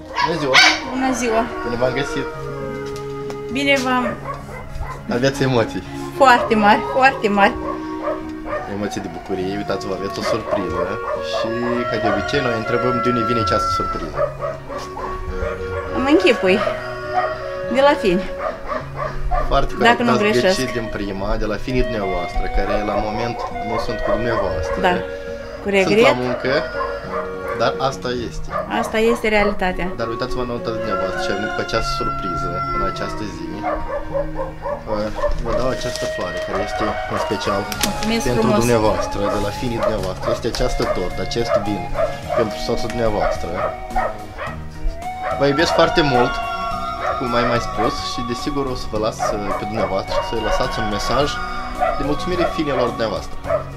Bună ziua! Bună ziua! Bine v-am găsit! Bine v-am... Aveți emoții. Foarte mari, foarte mari. Emoții de bucurie. Uitați-vă, aveți o surpriză. Și, ca de obicei, noi întrebăm de unde vine această surpriză. Mă închipui. De la Fini. Foarte corect, Dacă nu ați greșesc. ghicit din prima, de la finii dumneavoastră, care la moment nu sunt cu dumneavoastră. Da. Cu Sunt la regret. muncă, dar asta este. Asta este realitatea. Dar uitați-vă în noutați dumneavoastră și a venit cu această surpriză în această zi. Vă dau această floare care este în special Mulțumesc pentru frumos. dumneavoastră, de la finii dumneavoastră. Este această tortă, acest vin pentru soțul dumneavoastră. Vă iubesc foarte mult, cum mai spus, și desigur o să vă las pe dumneavoastră să-i lăsați un mesaj de mulțumire finilor dumneavoastră.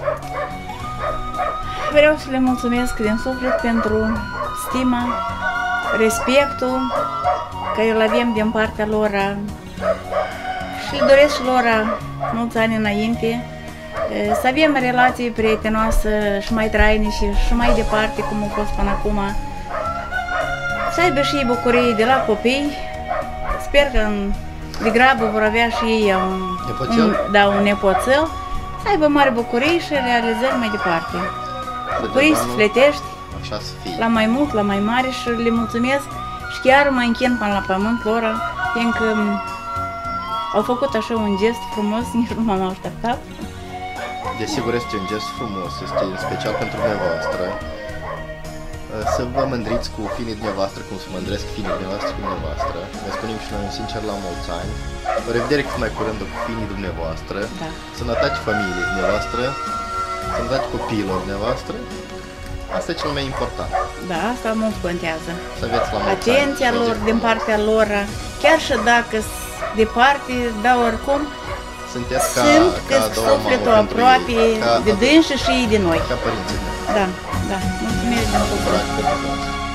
Vreau să le mulțumesc din suflet pentru stima, respectul care îl avem din partea lor și îl doresc lor mulți ani înainte să avem relații prietenoase și mai trainice și mai departe cum au fost până acum, să aibă și ei bucurii de la copii. Sper că de grabă vor avea și ei un nepoțel, să aibă mari bucurii și realizări mai departe. Bucurii sufletești, Așa să fie. la mai mult, la mai mare, și le mulțumesc și chiar mă închin până la pământ lor, fiindcă au făcut așa un gest frumos, nici nu m-am așteptat. Desigur este un gest frumos, este în special pentru dumneavoastră. Să vă mândriți cu finii dumneavoastră, cum se mândresc finii dumneavoastră cu dumneavoastră. Ne spunem și noi un sincer la mulți ani. O revedere cât mai curând cu finii dumneavoastră. Da. Sănătate familiei dumneavoastră, sănătate copiilor dumneavoastră. Asta e cel mai important. Da, asta mult contează. Să aveți la mulți Atenția ani, lor din partea lor, chiar și dacă sunt departe, dar oricum sunteți ca două sufletul mamă aproape pentru ei, de dânsi și ei de noi. ca părinții mei. Da, da, mulțumesc din suflet. Pentru